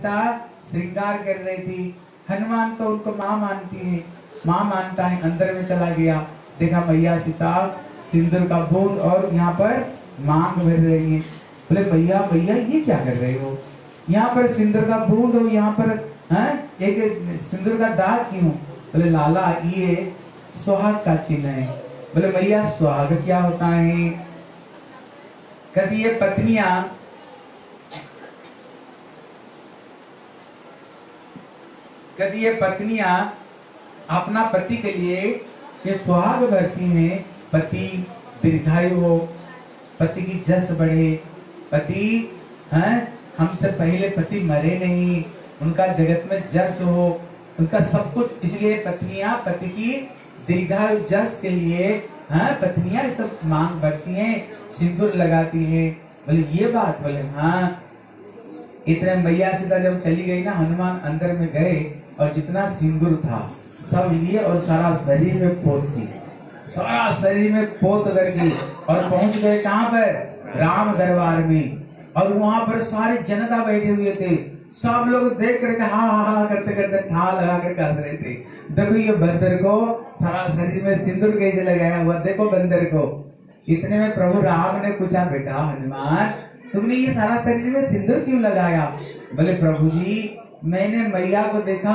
सीता श्रृंगार कर रही थी। हनुमान तो उनको माँ मानती है, माँ मानता है, अंदर में चला गया, देखा मैया सीता सिंदूर का बूंद और यहाँ पर मांग भर रही है। बोले भैया भैया ये क्या कर रहे हो, यहाँ पर सिंदूर का बूंद हो, यहाँ पर एक सिंदूर का दाग क्यों? बोले लाला ये सुहाग का चिन्ह है। बोले भैया सुहाग क्या होता है? कहती ये पत्नियां अपना पति के लिए ये सुहाग भरती हैं, पति दीर्घायु हो, पति की जस बढ़े, पति हमसे पहले पति मरे नहीं, उनका जगत में जस हो, उनका सब कुछ, इसलिए पत्नियां पति की दीर्घायु जस के लिए पत्नियां सब मांग भरती हैं, सिंदूर लगाती हैं। बोले ये बात? बोले हाँ। इतने मैया सीता जब चली गई ना, हनुमान अंदर में गए और जितना सिंदूर था सब लिए और सारा शरीर में पोत दी, सारा शरीर में पोत करके और पहुंच गए कहाँ पर? राम दरबार में। और वहां पर सारे जनता बैठे हुए थे, सब लोग देख करके हा हा हा करते करते ठा लगा कर हंस रहे थे। देखो ये बंदर को सारा शरीर में सिंदूर कैसे लगाया हुआ, देखो बंदर को। इतने में प्रभु राम ने पूछा बेटा हनुमान तुमने ये सारा शरीर में सिंदूर क्यों लगाया? बोले प्रभु जी मैंने मैया को देखा,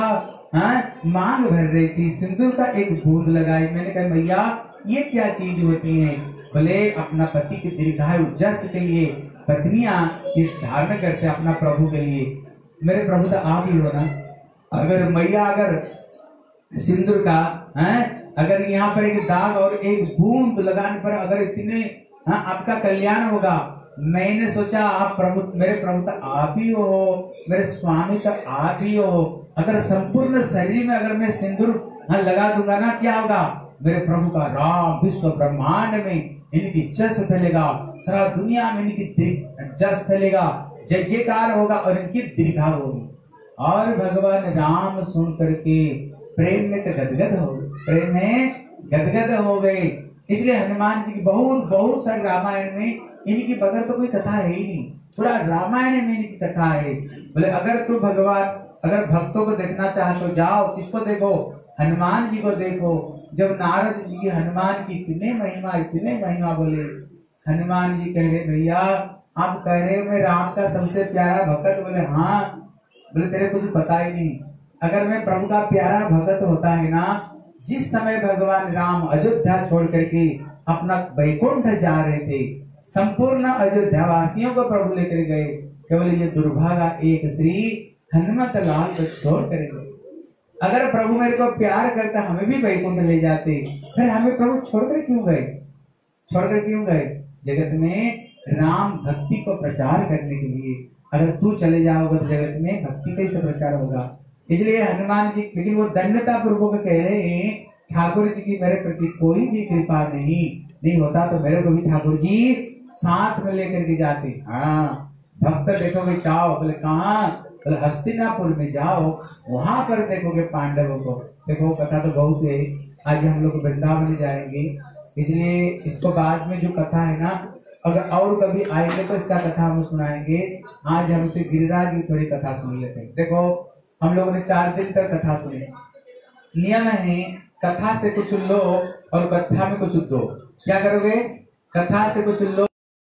मांग भर रही थी, सिंदूर का एक बूंद लगाई, मैंने कहा मैया ये क्या चीज होती है? बोले अपना पति के दीर्घायु जस के लिए पत्नियां इस धारण करते अपना प्रभु के लिए। मेरे प्रभु तो आप ही हो ना, अगर मैया अगर सिंदूर का अगर यहाँ पर एक दाग और एक बूंद लगाने पर अगर इतने आपका कल्याण होगा, मैंने सोचा आप प्रभु, मेरे प्रभु तो आप ही हो, मेरे स्वामी तो आप ही हो। अगर संपूर्ण शरीर में अगर मैं सिंदूर लगा दूंगा ना, क्या होगा? मेरे प्रभु का राम विश्व ब्रह्मांड में इनकी जस फैलेगा, सारा दुनिया में इनकी जस फैलेगा, जय जयकार होगा और इनकी दीर्घायु होगी। और भगवान राम सुन करके प्रेम में तो गदगद हो गए, प्रेम में गदगद हो गए। इसलिए हनुमान जी की बहुत बहुत सारे रामायण में इनकी बगैर तो कोई कथा है ही नहीं, पूरा रामायण में इनकी कथा है। बोले अगर तू भगवान अगर भक्तों को देखना चाहे तो जाओ, किसको देखो? हनुमान जी को देखो। जब नारद जी की हनुमान की इतने महिमा बोले, हनुमान जी कह रहे भैया आप कह रहे हो मैं राम का सबसे प्यारा भक्त? बोले हाँ। बोले तेरे कुछ पता ही नहीं, अगर मैं प्रभु का प्यारा भक्त होता है ना, जिस समय भगवान राम अयोध्या छोड़ करके अपना वैकुंठ जा रहे थे, संपूर्ण अयोध्या वासियों को प्रभु लेकर गए, केवल ये दुर्भागा एक श्री हनुमत लाल को छोड़ कर गए। अगर प्रभु मेरे को प्यार करता हमें भी वैकुंठ ले जाते, फिर हमें प्रभु छोड़कर क्यों गए? छोड़कर क्यों गए? जगत में राम भक्ति को प्रचार करने के लिए। अगर तू चले जाओगे तो जगत में भक्ति कैसे प्रचार होगा? इसलिए हनुमान जी, लेकिन वो दंडता पूर्वक कह रहे हैं ठाकुर जी की मेरे प्रति कोई भी कृपा नहीं होता तो मेरे को भी ठाकुर जी साथ में लेकर के जाते। हाँ भक्त देखोगे जाओ। बोले कहाँ? बोले हस्तिनापुर में जाओ, वहां पर देखोगे पांडवों को। देखो कथा तो बहुत है, आज हम लोग वृंदावन जाएंगे, इसलिए इसको बाद में जो कथा है ना, अगर और कभी आएंगे तो इसका कथा हम सुनाएंगे। आज हमसे गिरिराज की थोड़ी कथा सुन लेते हैं। देखो हम लोगों ने 4 दिन तक कथा सुनी। नियम है कथा से कुछ लो और कथा में कुछ दो। क्या करोगे? कथा से कुछ लो,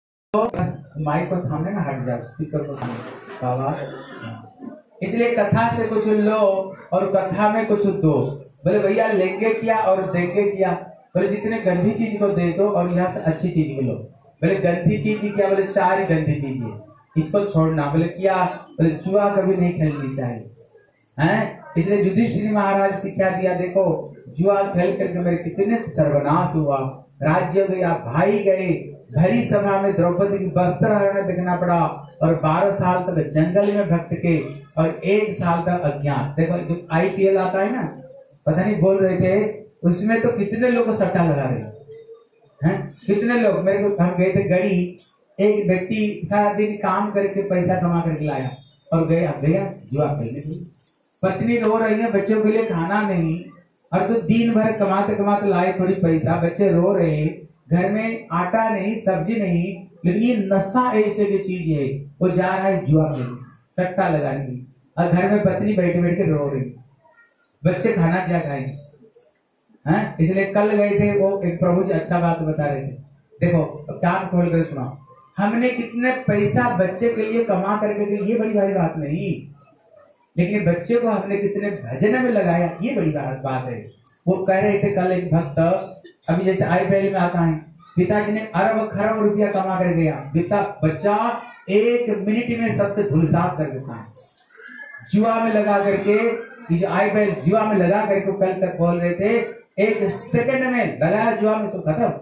माइक को सामने ना हट जाओ, स्पीकर को सामने बाबा। इसलिए कथा से कुछ लो और कथा में कुछ दो। बोले भैया लेंगे क्या और देंगे क्या? बोले जितने गंदी चीज को दे दो और यहाँ से अच्छी चीज को लो। बोले गंदी चीज क्या? बोले 4 ही गंदी चीज है, इसको छोड़ना। बोले क्या? बोले जुआ कभी नहीं खेलनी चाहिए हैं। इसलिए युधिष्ठिर महाराज शिक्षा दिया, देखो जुआ खेल करके मेरे कितने सर्वनाश हुआ, राज्य गया, भाई गए, भरी सभा में द्रौपदी की वस्त्र हरण देखना पड़ा, और 12 साल तक जंगल में भटके और 1 साल तक अज्ञात। देखो जो IPL आता है ना, पता नहीं बोल रहे थे, उसमें तो कितने लोग सट्टा लगा रहे हैं, कितने लोग। मेरे को हम गए थे गड़ी, एक व्यक्ति सारा दिन काम करके पैसा कमा करके लाया और गया जुआ खेलने। पत्नी रो रही है, बच्चों के लिए खाना नहीं, और तो दिन भर कमाते कमाते लाए थोड़ी पैसा, बच्चे रो रहे हैं, घर में आटा नहीं, सब्जी नहीं, लेकिन ये नशा ऐसे की चीज है, वो जा रहा है जुआ खेलने, सट्टा लगाने की। और घर में पत्नी बैठ बैठ के रो रही, बच्चे खाना क्या खाएंगे? हैं? इसलिए कल गए थे, वो एक प्रभु जी अच्छा बात बता रहे थे। देखो कान खोल कर सुना, हमने कितने पैसा बच्चे के लिए कमा करके दिए, ये बड़ी भारी बात नहीं, लेकिन बच्चे को हमने कितने भजन में लगाया, ये बड़ी बात है। वो कह रहे थे कल एक भक्त, अभी जैसे IPL में आता है, पिताजी ने अरब खरब रुपया कमा कर दिया, बच्चा 1 मिनट में सबसे धुलसात कर देता है, जुआ में लगा करके, IPL जुआ में लगा करके कल तक बोल रहे थे 1 सेकंड में लगाया जुआ में सब खत्म।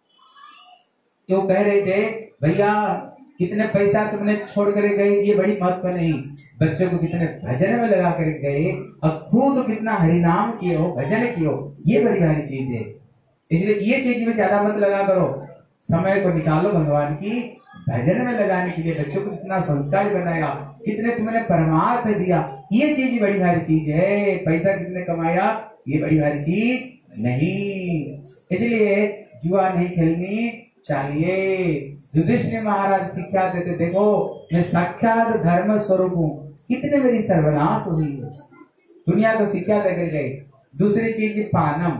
तो कह रहे थे भैया कितने पैसा तुमने छोड़ कर गए, ये बड़ी महत्व नहीं, बच्चों को कितने भजन में लगा कर गए और खुद कितना हरिनाम किए हो, भजन किए हो, ये बड़ी भारी चीज है। इसलिए ये चीज में ज्यादा मत लगा करो, समय को निकालो भगवान की भजन में लगाने के लिए। बच्चों को कितना संस्कार बनाया, कितने तुमने परमार्थ दिया, ये चीज बड़ी भारी चीज है। पैसा कितने कमाया, ये बड़ी भारी चीज नहीं। इसलिए जुआ नहीं खेलनी चाहिए। युधिष्ठिर महाराज शिक्षा देते, देखो मैं साक्षात धर्म स्वरूप हूँ, कितने मेरी सर्वनाश हुई है, दुनिया को शिक्षा देकर गए। दूसरी चीज पानम,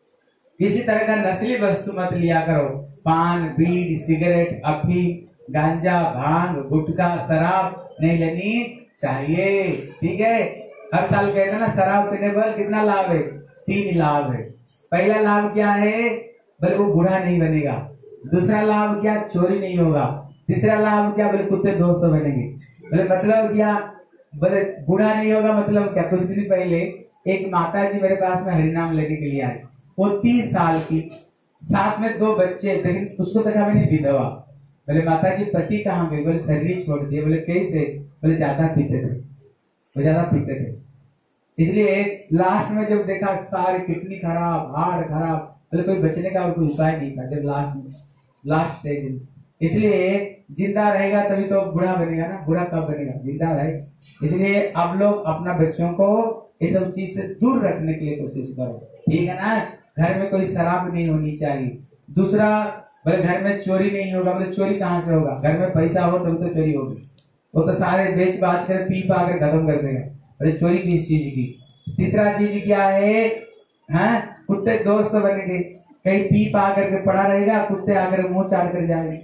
किसी तरह का नस्ली वस्तु मत लिया करो, पान, बीड़ी, सिगरेट, अफीम, गांजा, भांग, गुटखा, शराब नहीं लेनी चाहिए। ठीक है, हर साल कहते हैं ना शराब पीने पर कितना लाभ है? 3 लाभ है। पहला लाभ क्या है? बोले वो बूढ़ा नहीं बनेगा। दूसरा लाभ क्या? चोरी नहीं होगा। तीसरा लाभ क्या? बोले कुत्ते दोस्त बनेंगे। बोले मतलब क्या? बोले बूढ़ा नहीं होगा मतलब क्या? कुछ दिन पहले एक माता जी मेरे पास में हरिनाम लेने के लिए आई, वो 30 साल की, साथ में 2 बच्चे, लेकिन उसको देखा मैंने विधवा। बोले माता जी पति कहाँ गए? बोले शरीर छोड़ दिए। बोले कैसे? बोले ज्यादा पीते थे, वो ज्यादा पीते थे। इसलिए लास्ट में जब देखा सारी किडनी खराब, हार्ट खराब, बोले कोई बचने का और कोई उपाय नहीं था। जब लास्ट स्टेज, इसलिए जिंदा रहेगा तभी तो बूढ़ा बनेगा ना, बूढ़ा कब बनेगा? जिंदा रहे। इसलिए आप लोग अपना बच्चों को ये सब चीज से दूर रखने के लिए कोशिश करो, ठीक है ना। घर में कोई शराब नहीं होनी चाहिए। दूसरा, बोले घर में चोरी नहीं होगा। बोले चोरी कहाँ से होगा? घर में पैसा हो तब तो चोरी होगी, वो तो सारे बेच बाच कर पी पा कर खत्म कर देगा। बोले चोरी किस चीज की? तीसरा चीज क्या है? हाँ, कुत्ते दोस्त बनेंगे, कहीं पी पा करके पड़ा रहेगा, कुत्ते आकर मुंह चाट कर जाएंगे।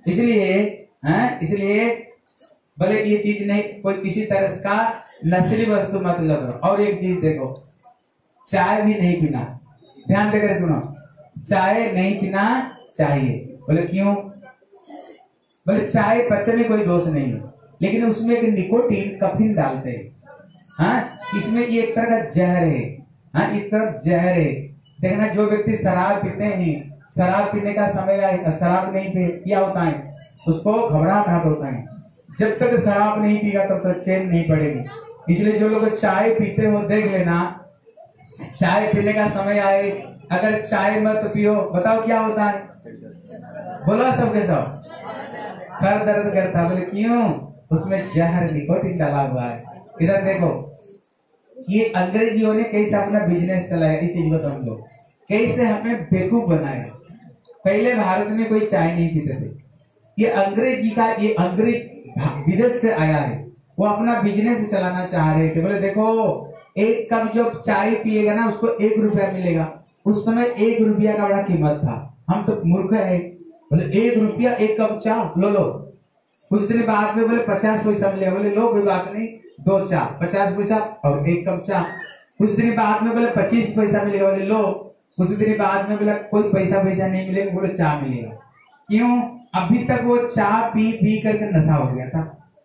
इसलिए बोले ये चीज नहीं, कोई किसी तरह का नस्ली वस्तु मत लो। और एक चीज देखो, चाय भी नहीं पीना, ध्यान देकर सुनो, चाय नहीं पीना चाहिए। बोले क्यों? बोले चाय पत्ते में कोई दोष नहीं है, लेकिन उसमें एक निकोटीन कैफीन डालते हैं। हाँ, इसमें ये एक तरह का जहर है। हाँ, एक तरफ जहर है। देखना, जो व्यक्ति शराब पीते हैं, शराब पीने का समय आए, शराब नहीं पिया होता है, उसको घबराहट होता है। जब तक शराब नहीं पीगा तब तक चैन नहीं पड़ेगी। इसलिए जो लोग चाय पीते हो, देख लेना, चाय पीने का समय आए, अगर चाय मत पियो, बताओ क्या होता है? बोलो सबके सब, सर दर्द करता है। बोले क्यों? उसमें जहर निकोटीन डाला हुआ है। इधर देखो, ये अंग्रेजियों ने कैसे अपना बिजनेस चलाया, इस चीज को समझो, कैसे हमें बेवकूफ बनाया। पहले भारत में कोई चाय नहीं पीते थे, ये अंग्रेज विदेश से आया है, वो अपना बिजनेस चलाना चाह रहे थे। बोले देखो, एक कप जो चाय पिएगा ना, उसको 1 रुपया मिलेगा। उस समय 1 रुपया का बड़ा कीमत था, हम तो मूर्ख है। बोले 1 रुपया 1 कप चाय लो। कुछ दिन बाद में बोले 50 पैसा मिलेगा। बोले लो, कोई बात नहीं, 2 चाय 50 पैसा और 1 कप चाय। कुछ दिन बाद में बोले 25 पैसा मिलेगा। बोले लो। कुछ दिन बाद में बोला कोई पैसा नहीं मिलेगा। बोले चाय मिलेगा। क्यों? अभी तक वो चाय पी पी करके नशा हो गया था।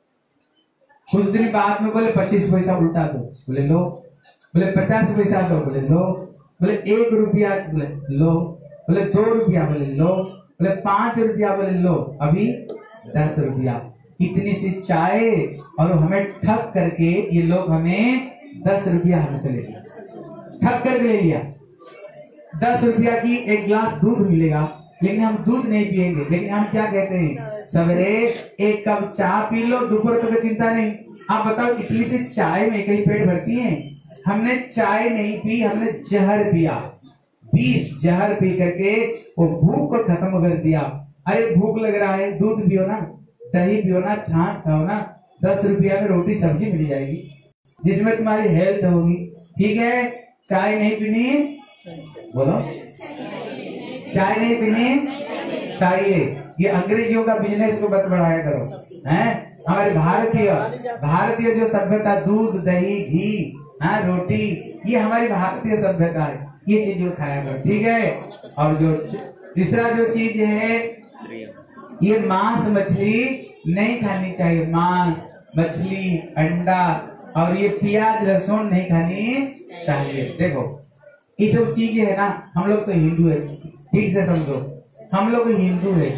कुछ दिन बाद में बोले 25 पैसा उल्टा दो। बोले लो। बोले 50 पैसा दो। बोले लो। बोले 1 रुपया। बोले लो। बोले 2 रुपया। बोले लो। बोले 5 रुपया। बोले लो। अभी 10 रुपया। इतनी सी चाय, और हमें ठग करके ये लोग हमें 10 रुपया हमसे ले लिया, ठग करके ले लिया। 10 रुपया की 1 गिलास दूध मिलेगा, लेकिन हम दूध नहीं पिएंगे। लेकिन हम क्या कहते हैं? सवेरे 1 कप चाय पी लो, दोपहर तक चिंता नहीं। आप बताओ, इतनी सी चाय में कहीं पेट भरती है? हमने चाय नहीं पी, हमने जहर पिया। 20 जहर पी करके वो भूख को खत्म कर दिया। अरे भूख लग रहा है, दूध पियो ना, दही पियो ना, छाछ खाओ ना, 10 रुपया में रोटी सब्जी मिल जाएगी। जिसमें तुम्हारी हेल्थ होगी। ठीक है, चाय नहीं पीनी, बोलो चाय नहीं पीनी चाहिए। ये अंग्रेजियों का बिजनेस को मत बढ़ाया करो, हैं? हमारे भारतीय जो सभ्यता, दूध दही घी, हाँ रोटी, ये हमारी भारतीय सभ्यता है, ये चीज जो खाया करो। ठीक है, और जो तीसरा जो चीज है, ये मांस मछली नहीं खानी चाहिए। मांस मछली अंडा और ये प्याज लहसुन नहीं खानी चाहिए। देखो ये सब चीजें है ना, हम लोग तो हिंदू है, ठीक से समझो, हम लोग हिंदू है।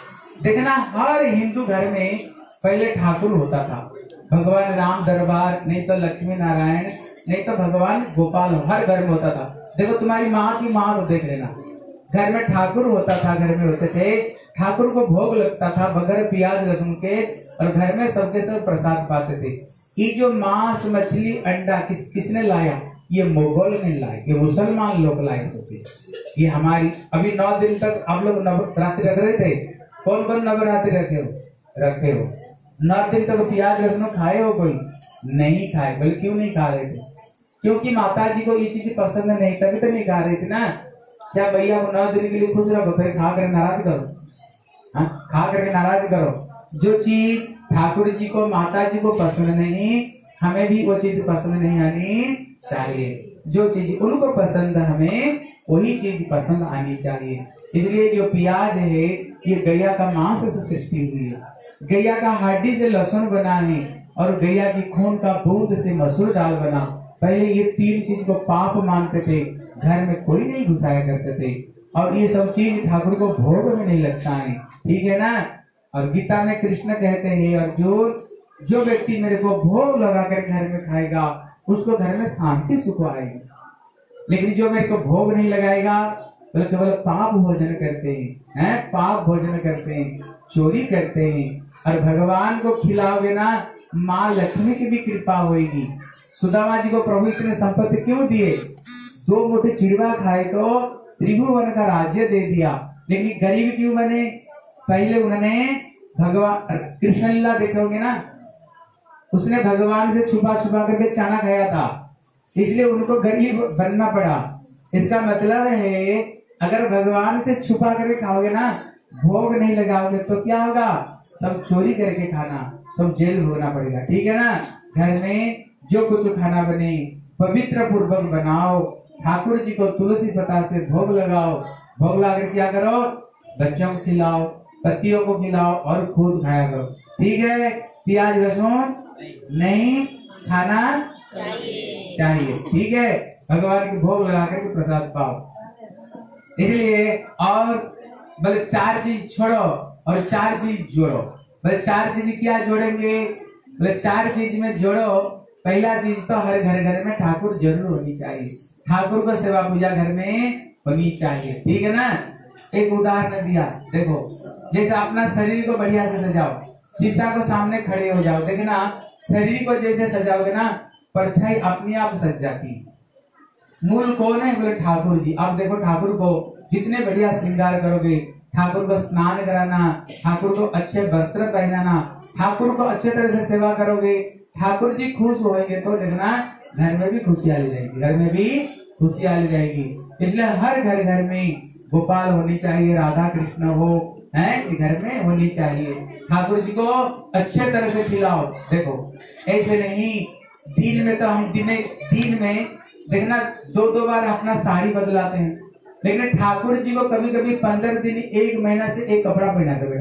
देखना हर हिंदू घर में पहले ठाकुर होता था, भगवान राम दरबार, नहीं तो लक्ष्मी नारायण, नहीं तो भगवान गोपाल, हर घर में होता था। देखो तुम्हारी माँ की माँ को देख लेना, घर में ठाकुर होता था, घर में होते थे, ठाकुर को भोग लगता था बगैर प्याज लहसुन के, और घर में सबके सब प्रसाद पाते थे। ये जो मांस मछली अंडा किसने लाया? ये मुगल ने लाया, ये मुसलमान लोग लाए सबके। ये हमारी अभी 9 दिन तक आप लोग नवरात्रि रख रहे थे। कौन कौन नवरात्रि रखे हो? 9 दिन तक प्याज लहसुन खाए हो? कोई नहीं खाए। बोले क्यों नहीं खा रहे थे? क्योंकि माता जी को ये चीज पसंद नहीं, तभी तो नहीं खा रहे थे ना। क्या भैया को 9 दिन के लिए खुश रखो, फिर खा कर नाराज करो? हाँ, खा करके नाराज करो। जो चीज ठाकुर जी को माता जी को पसंद नहीं, हमें भी वो चीज पसंद नहीं आनी चाहिए। जो चीज उनको पसंद, हमें वही चीज पसंद आनी चाहिए। इसलिए जो प्याज है ये गैया का मांस से सृष्टि हुई है, गैया का हड्डी से लहसुन बना है, और गैया की खून का बूंद से मसूर दाल बना। पहले ये 3 चीज को पाप मानते थे, घर में कोई नहीं घुसाया करते थे, और ये सब चीज ठाकुर को भोग में नहीं लगता है। ठीक है ना? और गीता में कृष्ण कहते हैं, अर्जुन जो व्यक्ति मेरे को भोग लगा कर घर में खाएगा उसको घर में शांति सुख आएगी, लेकिन जो मेरे को भोग नहीं लगाएगा बोले केवल पाप भोजन करते हैं, पाप भोजन करते हैं, चोरी करते हैं। और भगवान को खिलाओगे ना, माँ लक्ष्मी की भी कृपा होगी। सुदामा जी को प्रभु इतने संपत्ति क्यों दिए? 2 मुट्ठी चिड़वा खाए तो त्रिभुवन का राज्य दे दिया, लेकिन गरीब क्यों बने? पहले उन्होंने भगवान कृष्ण लीला देखोगे ना, उसने भगवान से छुपा छुपा करके चना खाया था, इसलिए उनको गरीब बनना पड़ा। इसका मतलब है अगर भगवान से छुपा करके खाओगे ना, भोग नहीं लगाओगे तो क्या होगा? सब चोरी करके खाना, सब जेल होना पड़ेगा। ठीक है ना? घर में जो कुछ खाना बने पवित्र पूर्वक बनाओ, ठाकुर जी को तुलसी पत्ता से भोग लगाओ, भोग लगाकर क्या करो? बच्चों को खिलाओ, पतियों को खिलाओ और खुद खाया करो। ठीक है? प्याज लहसुन नहीं खाना चाहिए। ठीक है? भगवान के भोग लगा कर प्रसाद पाओ। इसलिए और बोले 4 चीज छोड़ो और 4 चीज जोड़ो। बोले 4 चीज क्या जोड़ेंगे? बोले 4 चीज में जोड़ो। पहला चीज तो हर घर में ठाकुर जरूर होनी चाहिए, ठाकुर को सेवा पूजा घर में होनी चाहिए। ठीक है ना? एक उदाहरण दिया, देखो जैसे अपना शरीर को बढ़िया से सजाओ, शीशा को सामने खड़े हो जाओ, देखना शरीर को जैसे सजाओगे ना, परछाई अपने आप सज जाती है। मूल कौन है? बोले ठाकुर जी। अब देखो ठाकुर को जितने बढ़िया श्रृंगार करोगे, ठाकुर को स्नान कराना, ठाकुर को अच्छे वस्त्र पहनाना, ठाकुर को अच्छे तरह से सेवा करोगे, ठाकुर जी खुश होंगे तो देखना घर में भी खुशहाली रहेगी, घर में भी खुशहाली रहेगी। इसलिए हर घर में गोपाल होनी चाहिए, राधा कृष्ण हो, हैं घर में होनी चाहिए। ठाकुर जी को अच्छे तरह से खिलाओ। देखो ऐसे नहीं, दिन में तो हम दिन में देखना 2-2 बार अपना साड़ी बदलाते हैं, लेकिन ठाकुर जी को कभी कभी 15 दिन 1 महीना से एक कपड़ा पहना कर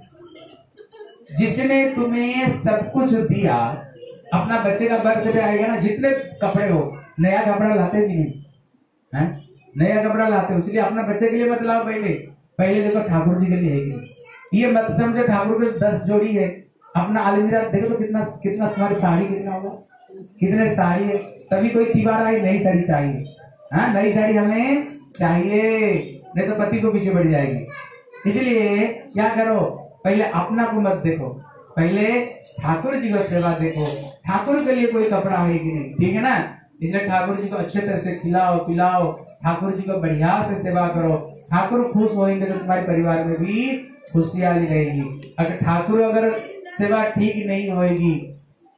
बैठा। जिसने तुम्हें सब कुछ दिया, अपना बच्चे का बर्थडे आएगा ना, जितने कपड़े हो, नया कपड़ा लाते भी नहीं है, नया कपड़ा लाते हो, इसलिए अपना बच्चे के लिए मत लाओ। पहले देखो ठाकुर जी के लिए है। ये मत समझो ठाकुर के 10 जोड़ी है। अपना अलमीरा देखो तो कितना तुम्हारी साड़ी कितना होगा, कितने साड़ी है। तभी कोई त्योहार आई नई साड़ी चाहिए, हाँ नई साड़ी हमें चाहिए, नहीं तो पति को पीछे बढ़ जाएगी। इसलिए क्या करो, पहले अपना को मत देखो, पहले ठाकुर जी को सेवा देखो। ठाकुर के लिए कोई कपड़ा है कि नहीं? ठीक है ना? इसलिए ठाकुर जी को अच्छे तरह से खिलाओ पिलाओ, ठाकुर जी को बढ़िया से सेवा करो। ठाकुर खुश होंगे तो तुम्हारे परिवार में भी खुशहाली रहेगी। अगर ठाकुर सेवा ठीक नहीं होगी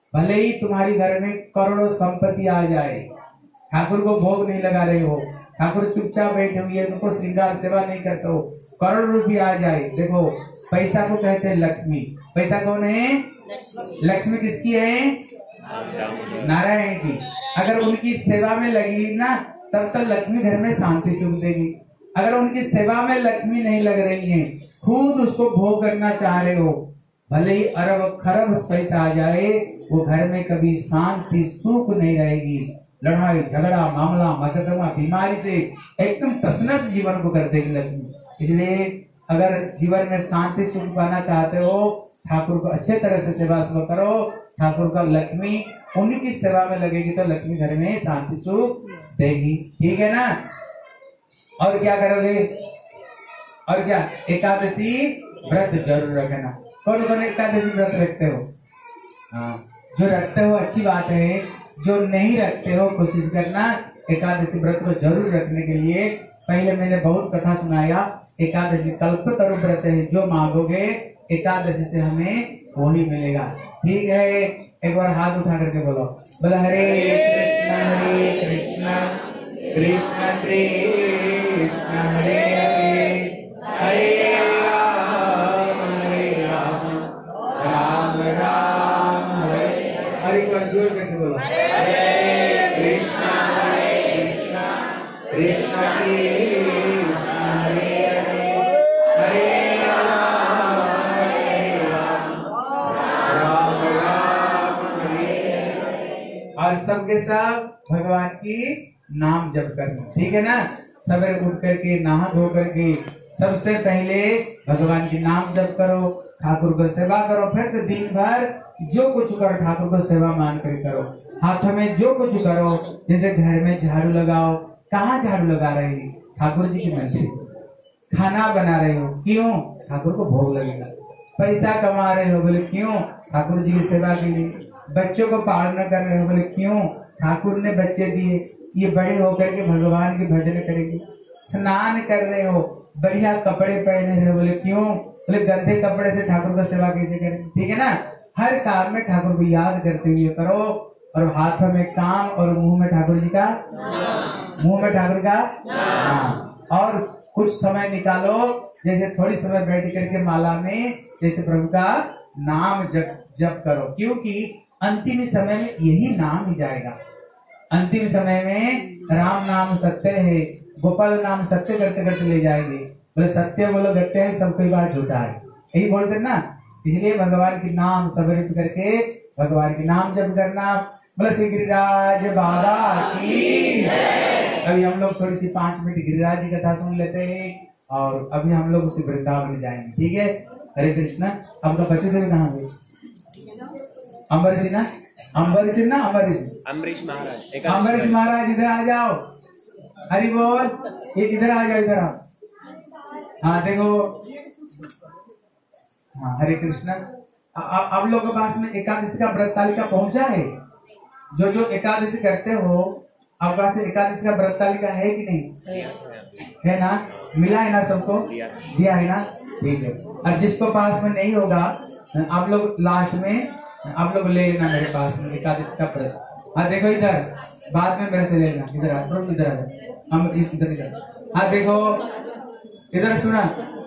भले ही तुम्हारी घर में करोड़ों संपत्ति आ जाए, ठाकुर को भोग नहीं लगा रहे हो, ठाकुर चुपचाप बैठे हुए, उनको श्रृंगार सेवा नहीं करते हो, करोड़ रुपया आ जाए, देखो पैसा को कहते हैं लक्ष्मी। पैसा कौन है? लक्ष्मी किसकी है? नारायण की। अगर उनकी सेवा में लगी ना तब तक लक्ष्मी घर में शांति सुख देगी। अगर उनकी सेवा में लक्ष्मी नहीं लग रही है, खुद उसको भोग करना चाह रहे हो, भले ही अरब खरब पैसा आ जाए, वो घर में कभी शांति सुख नहीं रहेगी। लड़ाई झगड़ा मामला मुकदमा बीमारी से एकदम तसनस जीवन को कर देगी लक्ष्मी। इसलिए अगर जीवन में शांति सुख पाना चाहते हो, ठाकुर को अच्छे तरह से सेवा करो, ठाकुर का लक्ष्मी उन्हीं सेवा में लगेगी तो लक्ष्मी घर में शांति सुख देगी। ठीक है ना? और क्या करोगे? और क्या? एकादशी व्रत जरूर रखना। कौन कौन एकादशी व्रत रखते हो? हाँ, जो रखते हो अच्छी बात है, जो नहीं रखते हो कोशिश करना एकादशी व्रत को जरूर रखने के लिए। पहले मैंने बहुत कथा सुनाया, एकादशी कल्पतरु व्रत है, जो मांगोगे एकादशी से हमें वही मिलेगा। ठीक है? एक बार हाथ उठा करके बोलो, बोला हरे कृष्णा कृष्ण कृष्ण हरे हरे, हरे राम राम राम हरे हरे। एक बार जोर करके बोलो, हरे कृष्णा कृष्ण कृष्ण हरे हरे, हरे राम राम हरे। और सबके सब भगवान की नाम जप करना। ठीक है ना? सवेरे उठ करके नहा धो करके सबसे पहले भगवान की नाम जप करो, ठाकुर को सेवा करो, फिर तो दिन भर जो कुछ करो ठाकुर को सेवा मान कर करो। हाथों में जो कुछ करो, जैसे घर में झाड़ू लगाओ, कहाँ झाड़ू लगा रहे हो? ठाकुर जी की मंदिर। खाना बना रहे हो, क्यों? ठाकुर को भोग लगेगा। पैसा कमा रहे हो, बोले क्यों? ठाकुर जी की सेवा के लिए। बच्चों को पालना कर रहे हो, बोले क्यों? ठाकुर ने बच्चे दिए, ये बड़े होकर के भगवान की भजन करेंगे। स्नान कर रहे हो, बढ़िया कपड़े पहने रहे हो, बोले क्यों? बोले गंदे कपड़े से ठाकुर का सेवा कैसे करेंगे? ठीक है ना? हर काम में ठाकुर को याद करते हुए करो, और हाथों में काम और मुंह में ठाकुर जी का, मुंह में ठाकुर का नाम। और कुछ समय निकालो, जैसे थोड़ी समय बैठ करके माला में जैसे प्रभु का नाम जप करो, क्योंकि अंतिम समय में यही नाम ही जाएगा। अंतिम समय में राम नाम सत्य है, गोपाल नाम सत्य करते करते ले जाएंगे। बोले सत्य बोलो गत्य है, सब कोई बात झूठा है, यही बोलते ना। इसलिए भगवान की नाम सवेरे करके भगवान की नाम जप करना। बोले श्री गिरिराज बाबा की। अभी हम लोग थोड़ी सी 5 मिनट गिरिराज जी कथा सुन लेते हैं, और अभी हम लोग उसी वृंदावन जाएंगे। ठीक है? हरे कृष्णा। आपका पति देव कहाँ गए? अम्बरीश ना, अम्बरीश ना, अम्बरीश महाराज, अम्बरीश महाराज इधर आ जाओ। हरि बोल, ये इधर आ जाओ, इधर आओ। हाँ देखो, हाँ हरे कृष्णा। आप लोगों के पास में एकादशी का व्रत तालिका पहुंचा है? जो जो एकादशी करते हो, आपके पास एकादशी का व्रत तालिका है कि नहीं? है ना? मिला है ना सबको? दिया है ना? ठीक है। और जिसको पास में नहीं होगा, आप लोग लास्ट में आप लोग ले लेना मेरे पास में एकादशी का व्रत। हाँ देखो इधर, बाद में मेरे से ले लेना। इधर आ, इधर आ, हम इधर इधर। हाँ देखो इधर सुना,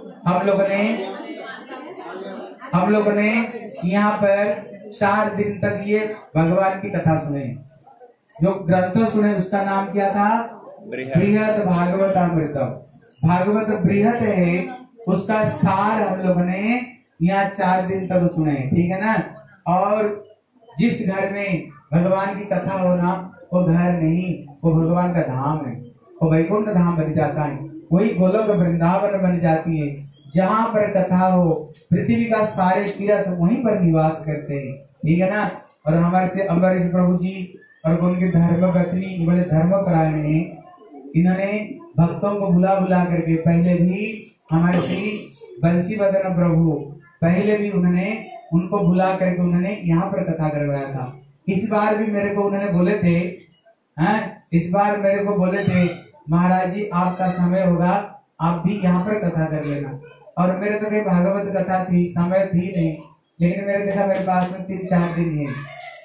हम लोगों ने यहाँ पर 4 दिन तक ये भगवान की कथा सुने। जो ग्रंथों सुने उसका नाम क्या था? बृहद भागवत अमृतम। भागवत बृहद है, उसका सार हम लोगों ने यहाँ 4 दिन तक सुने। ठीक है ना? और जिस घर में भगवान की कथा होना, वो घर नहीं, वो भगवान का धाम है, वो वैकुंठ धाम बन जाता है, वही गोलोक वृंदावन बन जाती है। जहाँ पर कथा हो, पृथ्वी का सारे तीर्थ वहीं पर निवास करते हैं। ठीक है ना? और हमारे से अम्बरीश प्रभु जी और उनके धर्म पत्नी बड़े धर्म परायण हैं। इन्होंने भक्तों को बुला बुला करके, पहले भी हमारे श्री बंसी बदन प्रभु, पहले भी उन्होंने उनको बुला करके उन्होंने यहाँ पर कथा करवाया था। इस बार भी मेरे को उन्होंने बोले थे, इस बार मेरे को बोले थे महाराज जी आपका समय होगा, आप भी यहाँ पर कथा कर लेना। और मेरे तो कहीं भागवत कथा थी, समय थी नहीं, लेकिन मैंने देखा मेरे पास में 3-4 दिन है,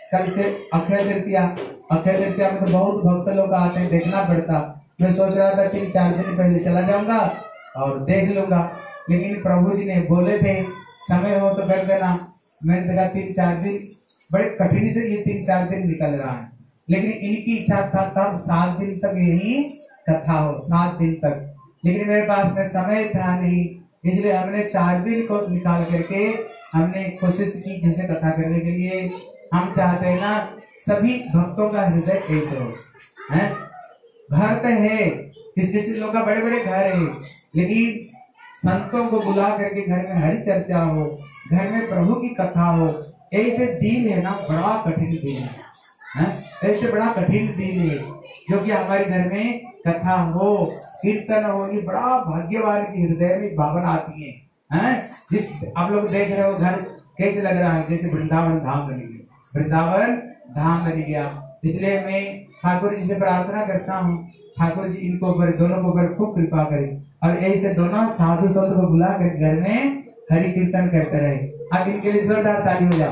कल से अक्षय तृतीया। अक्षय तृतीया में तो बहुत भक्त लोग आते हैं, देखना पड़ता। मैं सोच रहा था कि 4 दिन पहले चला जाऊंगा और देख लूंगा, लेकिन प्रभु जी ने बोले थे समय हो तो कर देना। मैंने देखा 3-4 दिन बड़े कठिन से ये 3-4 दिन निकल रहा है, लेकिन इनकी इच्छा था तब 7 दिन तक यही कथा हो, 7 दिन तक, लेकिन मेरे पास में समय था नहीं, इसलिए हमने 4 दिन को निकाल करके हमने कोशिश की जैसे कथा करने के लिए। हम चाहते हैं ना सभी भक्तों का हृदय कैसे हो, हैं? घर तो है, किसी लोग का बड़े बड़े घर है, लेकिन संतों को बुला करके घर में हरि चर्चा हो, घर में प्रभु की कथा हो, ऐसे दिन है ना बड़ा कठिन दिन है, ऐसे बड़ा कठिन दिन है जो कि हमारे घर में कथा हो, कीर्तन हो, ये बड़ा भाग्यवान के हृदय में भावना आती है, हैं? जिस आप लोग देख रहे हो घर कैसे लग रहा है, जैसे वृंदावन धाम बन गया, वृंदावन धाम बन गया। इसलिए मैं ठाकुर जी से प्रार्थना करता हूँ, ठाकुर जी इनको ऊपर, दोनों को ऊपर खूब कृपा करें और ऐसे दोनों साधु संत को बुला कर घर में हरि कीर्तन करते रहे। आप इनके लिए जोरदार ताली हो जाओ।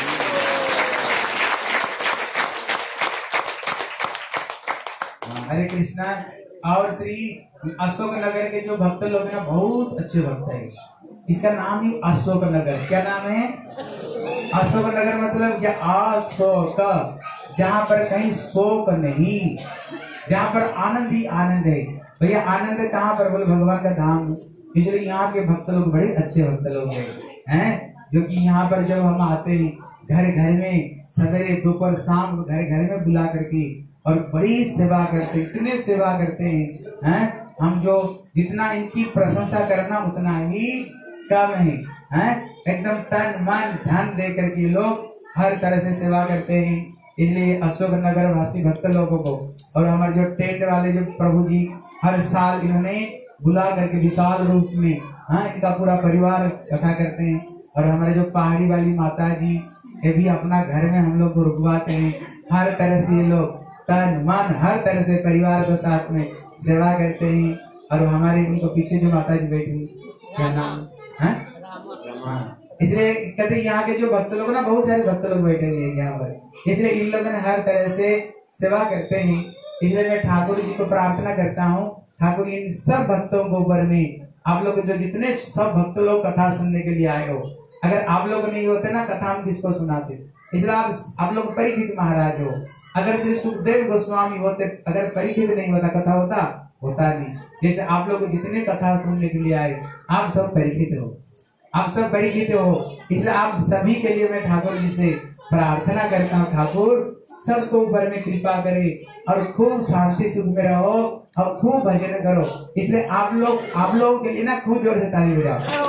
हरे कृष्णा। और श्री अशोक नगर के जो भक्त लोग हैं बहुत अच्छे भक्त हैं, इसका नाम ही अशोक नगर। क्या नाम है? अशोक नगर मतलब क्या? अशोक, जहाँ पर कहीं शोक नहीं, जहाँ पर आनंद ही आनंद है। भैया आनंद कहाँ पर? बोले भगवान का धाम। इसलिए यहाँ के भक्त लोग बड़े अच्छे भक्त लोग हैं, जो कि यहाँ पर जब हम आते हैं घर घर में सवेरे दोपहर शाम घर घर में बुला करके और बड़ी सेवा करते हैं, इतने सेवा करते हैं, हम जो जितना इनकी प्रशंसा करना उतना ही कम है, एकदम तन मन धन दे करके लोग हर तरह से सेवा करते हैं। इसलिए अशोक नगर वासी भक्त लोगों को और हमारे जो टेंट वाले जो प्रभु जी हर साल इन्होंने बुला करके विशाल रूप में इनका पूरा परिवार कथा करते हैं। और हमारे जो पहाड़ी वाली माता जी ये भी अपना घर में हम लोग को रुकवाते हैं। हर तरह से ये लोग तन मन हर तरह से परिवार के साथ में सेवा करते हैं। और हमारे इनको पीछे जो माता जी बैठी, क्या नाम है? इसलिए कहते यहाँ के जो भक्त लोग ना, बहुत सारे भक्त लोग बैठे हुए हैं यहाँ पर, इसलिए इन लोगों ने हर तरह से सेवा करते हैं। इसलिए मैं ठाकुर जी को प्रार्थना करता हूँ, ठाकुर इन सब भक्तों को ऊपर में, आप लोग जो जितने सब भक्त लोग कथा सुनने के लिए आए हो, अगर आप लोग नहीं होते ना कथा हम किसको सुनाते? इसलिए आप लोग परीक्षित महाराज हो। अगर श्री सुखदेव गोस्वामी होते, अगर परीक्षित नहीं होता कथा होता नहीं। जैसे आप लोग जितने कथा सुनने के लिए आए, आप सब परीक्षित हो, आप सब परीक्षित हो। इसलिए आप सभी के लिए मैं ठाकुर जी से प्रार्थना करता हूँ, ठाकुर सबको ऊपर में कृपा करे और खूब शांति सुख में रहो और खूब भजन करो। इसलिए आप लोगों के लिए ना खूब जोर से ताली बजाओ।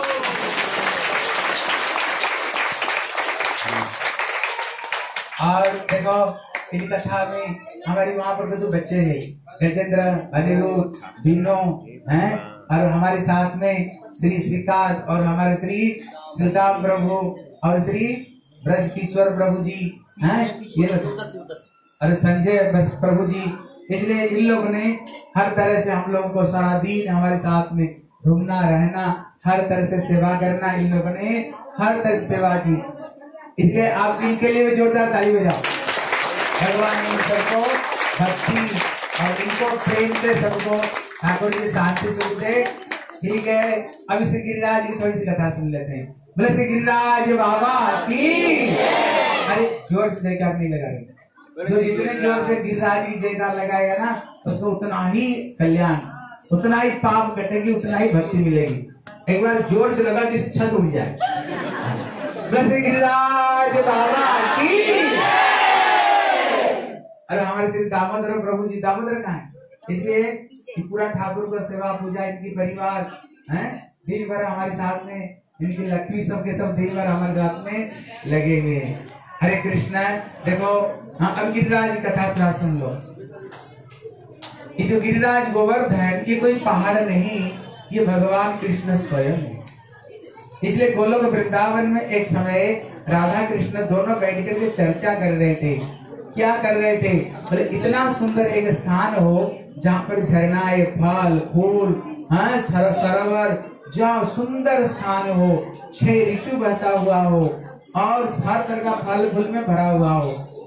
और देखो इन कथा में हमारी वहाँ पर जो बच्चे हैं, गजेंद्र, अनिरुद्ध, बीनो हैं, और हमारे साथ में श्री श्रीकांत और हमारे श्री श्रीराम प्रभु और श्री ब्रज किशोर प्रभु जी हैं, ये और संजय बस प्रभु जी। इसलिए इन लोगों ने हर तरह से हम लोगों को सारा दिन हमारे साथ में घूमना रहना, हर तरह से सेवा करना, इन लोगों ने हर तरह से सेवा की। इसलिए आप इनके लिए भी जोरदार ताली बजाओ। भगवान इन सबको भक्ति और इनको प्रेम से सबको ठाकुर जी शांति सुख दे। ठीक है, अब इसे गिरिराज की थोड़ी सी कथा सुन लेते हैं। बोले श्री गिरिराज बाबा की। अरे जोर से जयकार नहीं लगा रहे, जो जितने जोर से गिरिराज की जयकार लगाएगा ना उसको उतना ही कल्याण, उतना ही पाप कटेगी, उतना ही भक्ति मिलेगी। एक बार जोर से लगा जिस छत उड़ जाए। श्री गिरिराज बाबा की। अरे हमारे श्री दामोदर प्रभु जी, दामोदर कहाँ है? इसलिए पूरा ठाकुर को सेवा पूजा इनकी परिवार हैं, दिन भर हमारे साथ में, इनकी लक्ष्मी सबके सब दिन भर हमारे साथ में लगे हुए हैं। हरे कृष्णा। देखो हाँ, अब गिरिराज कथा थोड़ा सुन लो। ये जो गिरिराज गोवर्धन ये कोई पहाड़ नहीं, ये भगवान कृष्ण स्वयं है। इसलिए गोलोक वृंदावन में एक समय राधा कृष्ण दोनों बैठ करके चर्चा कर रहे थे। क्या कर रहे थे? बोले इतना सुंदर एक स्थान हो जहाँ पर झरनाए, फल फूल, हाँ सरोवर, जहाँ सुंदर स्थान हो, 6 ऋतु बहता हुआ हो और हर तरह का फल फूल में भरा हुआ हो,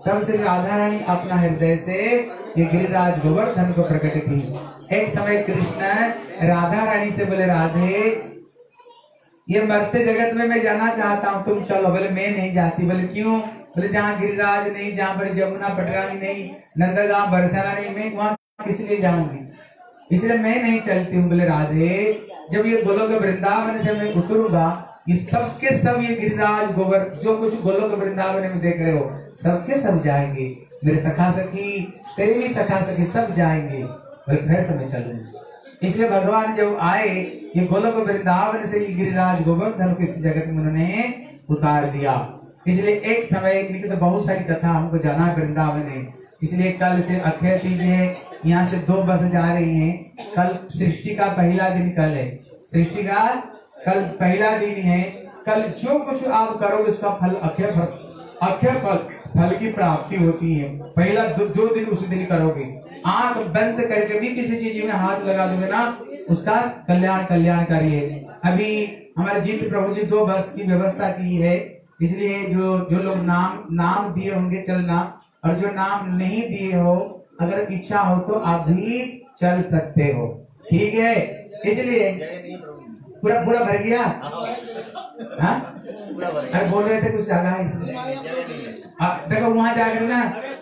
तब से राधा रानी अपना हृदय से ये गिरिराज गोवर्धन को प्रकट की। एक समय कृष्ण राधा रानी से बोले, राधे ये मरते जगत में मैं जाना चाहता हूँ, तुम चलो। बोले मैं नहीं जाती। बोले क्यों? बोले जहाँ गिरिराज नहीं, जहाँ पर यमुना पटरानी नहीं, नंदगांव बरसाना नहीं, मैं वहाँ किस लिए जाऊंगी, इसलिए मैं नहीं चलती हूँ। बोले राधे जब ये गोलोक वृंदावन से मैं उतरूंगा, ये सबके सब ये गिरिराज गोवर्धन जो कुछ गोलोक वृंदावन में देख रहे हो सबके सब जाएंगे, मेरे सखा सखी, तेरे भी सखा सखी सब जाएंगे। बोले फिर तो मैं चलूंगी। इसलिए भगवान जब आए ये गोलोक वृंदावन से गिरिराज गोवर्धन को इस जगत में उन्होंने उतार दिया। इसलिए एक समय इनकी तो बहुत सारी कथा हमको जाना है वृंदावन में। इसलिए कल से अक्षय तीज है, यहाँ से 2 बस जा रही हैं। कल सृष्टि का पहला दिन, कल है सृष्टि का कल पहला दिन है। कल जो कुछ आप करोगे उसका फल अक्षय फल की प्राप्ति होती है। पहला जो दिन उस दिन करोगे, आंख बंद करके भी किसी चीज में हाथ लगा दोगे ना, उसका कल्याण करिए। अभी हमारे जीत प्रभु जी 2 बस की व्यवस्था की है, इसलिए जो लोग नाम दिए होंगे चलना, और जो नाम नहीं दिए हो अगर इच्छा हो तो आप भी चल सकते हो, ठीक है। इसलिए पूरा भर गया। हाँ अरे बोल रहे थे कुछ जगह है, देखो वहां जाकर ना,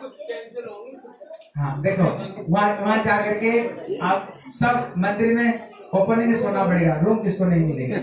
हाँ देखो वहां जाकर के आप सब मंदिर में ओपनिंग में सोना पड़ेगा, रूम किसको नहीं मिलेगा।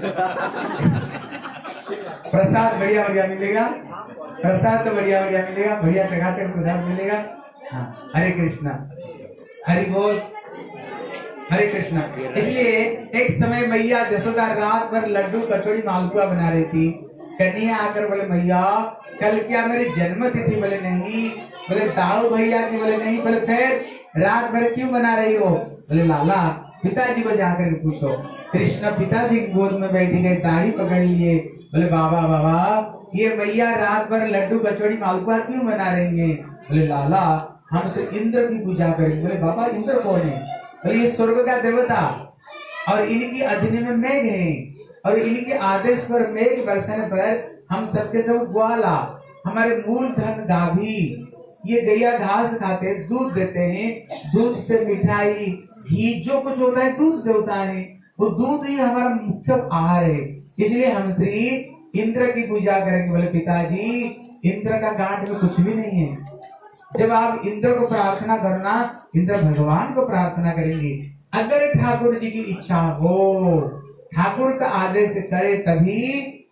प्रसाद बढ़िया मिलेगा, प्रसाद तो बढ़िया मिलेगा, बढ़िया चकाचक प्रसाद मिलेगा। हाँ हरे कृष्णा, हरि बोल, हरे कृष्णा। इसलिए एक समय मैया जसोदा रात भर लड्डू कचौड़ी मालपुआ बना रही थी। कन्हैया आकर बोले, मैया कल क्या मेरी जन्म तिथि? बोले नहीं। बोले दाऊ भैया की? बोले नहीं। बोले फिर रात भर क्यों बना रही हो? बोले लाला पिताजी को जाकर पूछो। कृष्ण पिताजी की गोद में बैठी गए, दाढ़ी पकड़ लिए। बोले बाबा ये मैया रात भर लड्डू कचौड़ी मालपुआ क्यों बना रही है? बोले लाला हमसे इंद्र की पूजा करेंगे। बोले बाबा इंद्र कौन है? बोले ये स्वर्ग का देवता, और इनकी अधीन में मेघ है, और इनके आदेश पर मेघ बरसने पर हम सबके सब ग्वाला, हमारे मूल धन गाभी, ये गैया घास खाते, दूध देते हैं, दूध से मिठाई घी जो कुछ होता है दूध से होता है, वो दूध ही हमारा मुख्य आहार है। इसलिए हम श्री इंद्र की पूजा करेंगे। बोले पिताजी इंद्र का गांठ में कुछ भी नहीं है। जब आप इंद्र को प्रार्थना करना, इंद्र भगवान को प्रार्थना करेंगे। अगर ठाकुर जी की इच्छा हो, ठाकुर का आदेश करे, तभी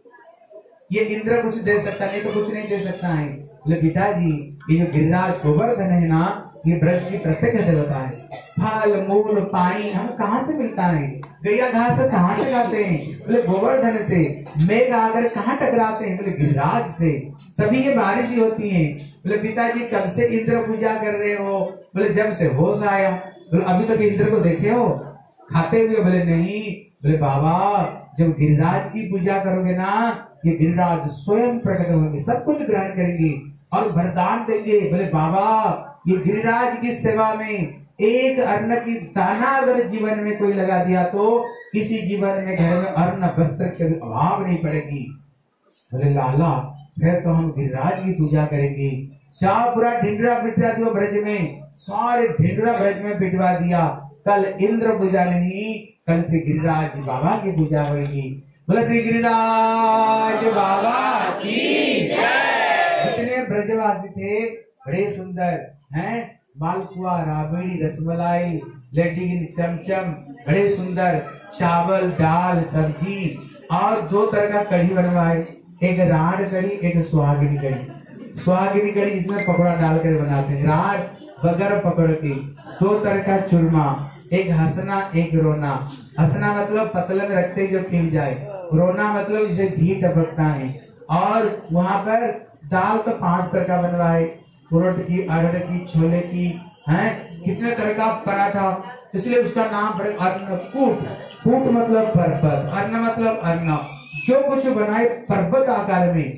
ये इंद्र कुछ दे सकता, नहीं तो कुछ नहीं दे सकता है। बोले पिताजी ये जो गिरिराज गोवर्धन है ना, ये ब्रज की प्रत्यक्ष देवता है। फल मूल पानी हम कहाँ से मिलता है? गैया घास कहाँ टकराते हैं? बोले गोवर्धन से। मेघ आकर कहाँ टकराते हैं? बोले गिरिराज से। तभी ये बारिश ही होती है। बोले पिताजी कब से इंद्र पूजा कर रहे हो? बोले जब से होश आया। बोले अभी तक इंद्र को देखे हो खाते हुए? बोले नहीं। बोले बाबा जब गिरिराज की पूजा करोगे ना, ये गिरिराज स्वयं प्रकट होंगे, सब कुछ ग्रहण करेंगे और वरदान देंगे। बोले बाबा ये गिरिराज की सेवा में एक अन्न की दाना अगर जीवन में कोई लगा दिया तो किसी जीवन में घर में अन्न वस्त्र के अभाव नहीं पड़ेगी। बोले लाला फिर तो हम गिरिराज की पूजा करेंगे। जाओ पूरा ढिंडरा पिटवा दियो ब्रज में, सारे ढिंडरा ब्रज में पिटवा दिया। कल इंद्र पूजा नहीं, कल से गिरिराज बाबा की पूजा होगी। बोले श्री गिरिराज बाबा की जय। जितने ब्रजवासी थे बड़े सुंदर हैं, मालपुआ राबड़ी रसमलाई लड्डू चमचम बड़े सुंदर, चावल दाल सब्जी और 2 तरह का कढ़ी बनवाए, एक राड़ कढ़ी एक सुहागिनी कढ़ी। सुहागिनी कढ़ी इसमें पकौड़ा डालकर बनाते हैं, राड़ बगैर पकड़ के। 2 तरह का चूरमा, एक हंसना एक रोना। हंसना मतलब पतले में रखते ही जो खिल जाए, रोना मतलब जिसे घी टपकता है। और वहां पर दाल तो 5 तरह का बनवाए, उड़द की, अरहर की, छोले की, हैं कितने तरह का पराठा, इसलिए उसका नाम पड़े अन्नकूट। कूट मतलब पर्वत, अन्न मतलब अन्न, जो कुछ बनाए पर्वत आकार में।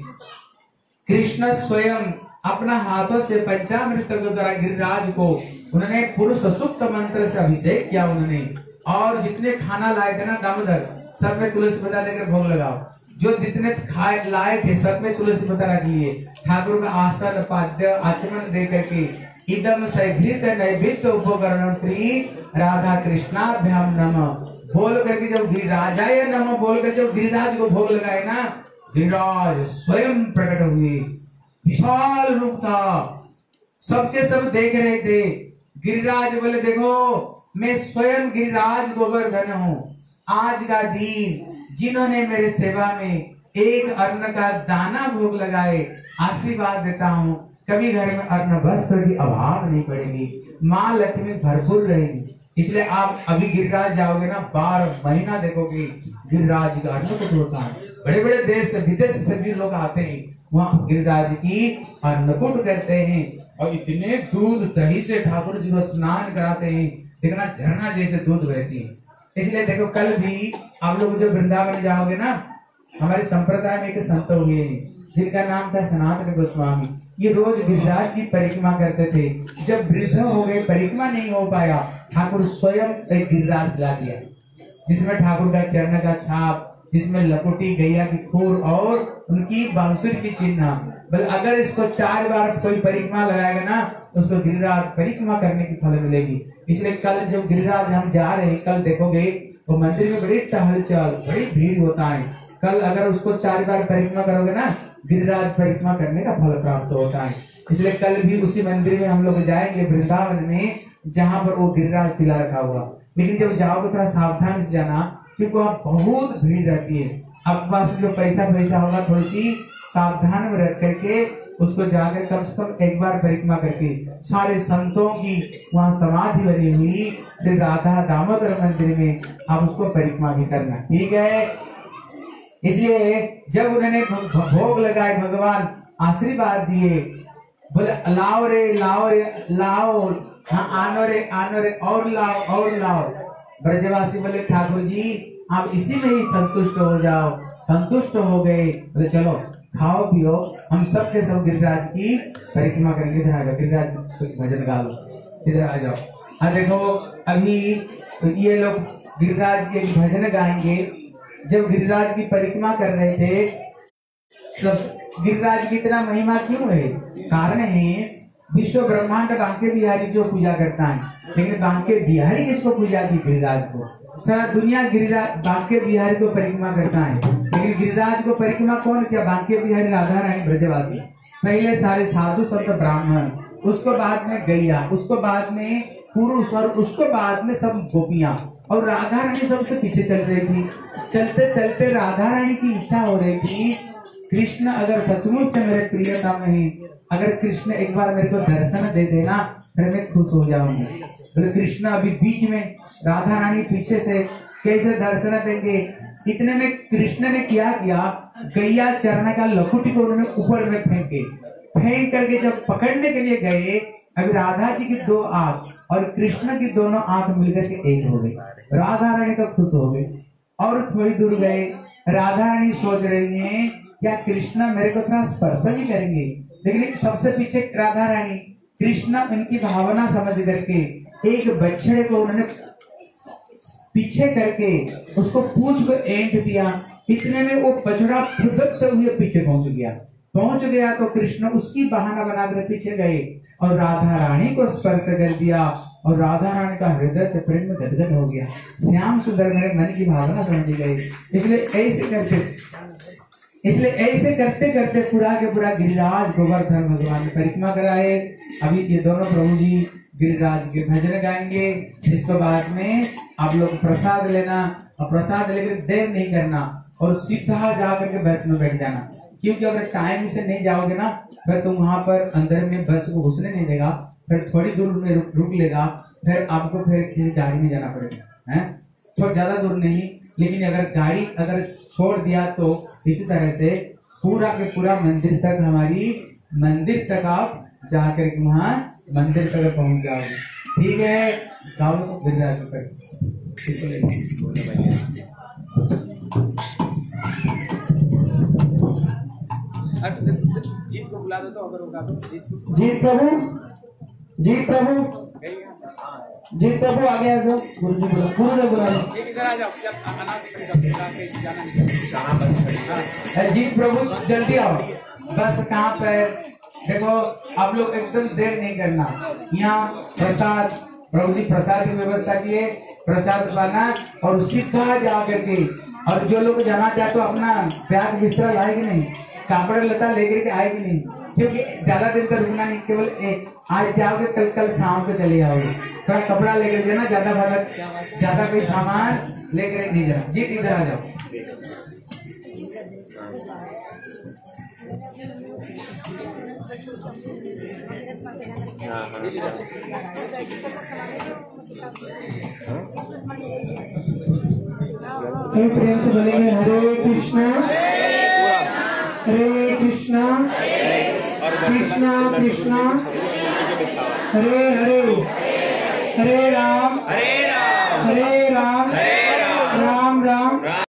कृष्ण स्वयं अपना हाथों से पंचामृत के द्वारा गिरिराज को उन्होंने पुरुष सुक्त मंत्र से अभिषेक किया उन्होंने। और जितने खाना लाए थे ना दामोदर, सब में तुलसी पत्ता देकर भोग लगाओ। जो जितने खाए लाए थे सब में तुलसी पत्ता रख लिए। ठाकुर का आसन पाद्य आचमन दे करके इदम सैभृत नैभृत उपकरण श्री राधा कृष्णाभ्याम नमः बोल करके जब गिरिराजाय नमः बोल कर जब गिरिराज को भोग लगाए ना, गिरिराज स्वयं प्रकट हुए। विशाल रूप था, सबके सब देख रहे थे। गिरिराज बोले देखो मैं स्वयं गिरिराज गोवर्धन हूँ। आज का दिन जिन्होंने मेरे सेवा में एक अन्न का दाना भोग लगाए, आशीर्वाद देता हूँ कभी घर में अन्न वस्त्र की अभाव नहीं पड़ेगी, माँ लक्ष्मी भरपूर रहेगी। इसलिए आप अभी गिरिराज जाओगे ना, 12 महीना देखोगे गिरिराज का अन्न कुछ होता है। बड़े बड़े देश विदेश से भी लोग आते हैं, वहाँ गिरिराज की अन्नकूट करते हैं और इतने दूध दही से ठाकुर जी को स्नान कराते हैं, देखना झरना जैसे दूध बहती है। इसलिए देखो कल भी आप लोग जो वृंदावन जाओगे ना, हमारे संप्रदाय में एक संत हुए हैं जिनका नाम था सनातन गोस्वामी। ये रोज गिरिराज की परिक्रमा करते थे। जब वृद्ध हो गए, परिक्रमा नहीं हो पाया, ठाकुर स्वयं एक गिरिराज ला दिया जिसमें ठाकुर का चरण का छाप, जिसमें लकोटी गैया की खूर और उनकी बांसुरी की चिन्ह। बल अगर इसको 4 बार कोई परिक्रमा लगाएगा ना, तो उसको गिरिराज परिक्रमा करने की फल मिलेगी। इसलिए कल जब गिरिराज हम जा रहे हैं, कल देखोगे तो मंदिर में बड़ी टहलचल, बड़ी भीड़ होता है। कल अगर उसको 4 बार परिक्रमा करोगे ना, गिरिराज परिक्रमा करने का फल प्राप्त होता है। इसलिए कल भी उसी मंदिर में हम लोग जाएंगे वृंदावन में, जहाँ पर वो गिरिराज शिला रखा हुआ। लेकिन जब जाओगे थोड़ा सावधान से जाना, क्योंकि वहाँ बहुत भीड़ रहती है। आपके पास जो पैसा होगा, थोड़ी सी सावधान में रख करके उसको जाकर कम से कम एक बार परिक्रमा करके, सारे संतों की वहाँ समाधि बनी हुई श्री राधा दामोदर मंदिर में आप उसको परिक्रमा भी करना, ठीक है। इसलिए जब उन्होंने भोग लगाए, भगवान आशीर्वाद दिए, बोले लाओ रे लाओ रे लाओ, हाँ आनो रे और लाओ। ब्रजवासी बोले ठाकुर जी आप इसी में ही संतुष्ट हो जाओ। संतुष्ट हो गए, बोले चलो खाओ पियो, हम सब के सब गिरिराज की परिक्रमा करेंगे। इधर आ जाओ, गिरिराज भजन गा लो, इधर आ जाओ। अब देखो अभी ये लोग गिरिराज के भजन गाएंगे। जब गिरिराज की परिक्रमा कर रहे थे, सब गिरिराज की इतना महिमा क्यों है? कारण है विश्व ब्रह्मांड बांके बिहारी जो पूजा करता है, लेकिन बांके बिहारी किसको पूजा की? गिरिराज को। सारा दुनिया गिरिराज बांके बिहारी को परिक्रमा करता है, लेकिन गिरिराज को परिक्रमा कौन किया? बांके बिहारी राधा रानी ब्रजवासी। पहले सारे साधु संत ब्राह्मण, उसको बाद में गैया, उसको बाद में पुरुष और उसको बाद में सब गोपियां, और राधा रानी सबसे पीछे चल रही थी। चलते चलते राधा रानी की इच्छा हो रही थी, कृष्ण अगर सचमुच से मेरे प्रियतम है, अगर कृष्ण एक बार मेरे को दर्शन दे देना, फिर मैं खुश हो जाऊंगी। बोले कृष्ण अभी बीच में, राधा रानी पीछे से कैसे दर्शन देंगे? इतने में कृष्ण ने क्या किया, गैया चरण का लकुटी को उन्होंने ऊपर में फेंक करके जब पकड़ने के लिए गए, अभी राधा जी की 2 आंख और कृष्ण की दोनों आंख मिलकर के एक हो गई। राधा रानी तो खुश हो गई। और थोड़ी दूर गए, राधा रानी सोच रही है क्या कृष्ण मेरे को थोड़ा स्पर्श भी करेंगे, लेकिन सबसे पीछे राधा रानी, कृष्ण उनकी भावना समझ करके एक बछड़े को उन्होंने पीछे करके उसको पूंछ को एंट दिया। इतने में वो बछड़ा फुदकते हुए पीछे पहुंच गया तो कृष्ण उसकी बहाना बनाकर पीछे गए और राधा रानी को स्पर्श कर दिया, और राधा रानी का हृदय प्रेम में गदगद हो गया। श्याम सुंदर मेरे मन की भावना समझ गई। इसलिए ऐसे करते करते पूरा के पूरा गिरिराज गोवर्धन भगवान ने परिक्रमा कराए। अभी ये दोनों प्रभु जी गिरिराज के भजन गाएंगे, जिसके बाद में आप लोग प्रसाद लेना, और प्रसाद लेकर देर नहीं करना और सीधा जाकर के बस में बैठ जाना, क्योंकि अगर टाइम से नहीं जाओगे ना, फिर तुम वहां पर अंदर में बस को घुसने नहीं देगा, फिर थोड़ी दूर में रुक लेगा, फिर आपको फिर किसी गाड़ी में जाना पड़ेगा, है तो ज्यादा दूर नहीं। लेकिन अगर गाड़ी अगर छोड़ दिया तो इसी तरह से पूरा के पूरा मंदिर तक, हमारी मंदिर तक आप जाकर के वहाँ मंदिर तक पहुंच जाओगे, ठीक है। गाओ तो गिरिराज पर जीत को बुला दो तो अगर होगा तो जीत प्रभु जी प्रभु आगे आ जाओ। गुरुजी बोला, गुरुदेव बुला लो। इधर आ जाओ। जी प्रभु जल्दी आओ। बस कहाँ पर देखो, आप लोग एकदम देर नहीं करना। यहाँ प्रसाद, प्रभु जी प्रसाद की व्यवस्था की है, प्रसाद पाना और सीधा जा करके, और जो लोग जाना चाहते हो अपना बैग बिस्तरा लाएगी नहीं, कपड़े लता लेकर के आएगी नहीं, क्योंकि ज्यादा दिन तक रुकना नहीं, केवल आज जाओगे कल शाम को चले जाओगे। थोड़ा कपड़ा लेकर जाना, ज्यादा कोई सामान लेकर नहीं जाना। जी इधर आ जाओ। सभी प्रेम से बोलेंगे हरे कृष्णा हरे कृष्णा कृष्णा कृष्णा हरे हरे, हरे राम राम राम।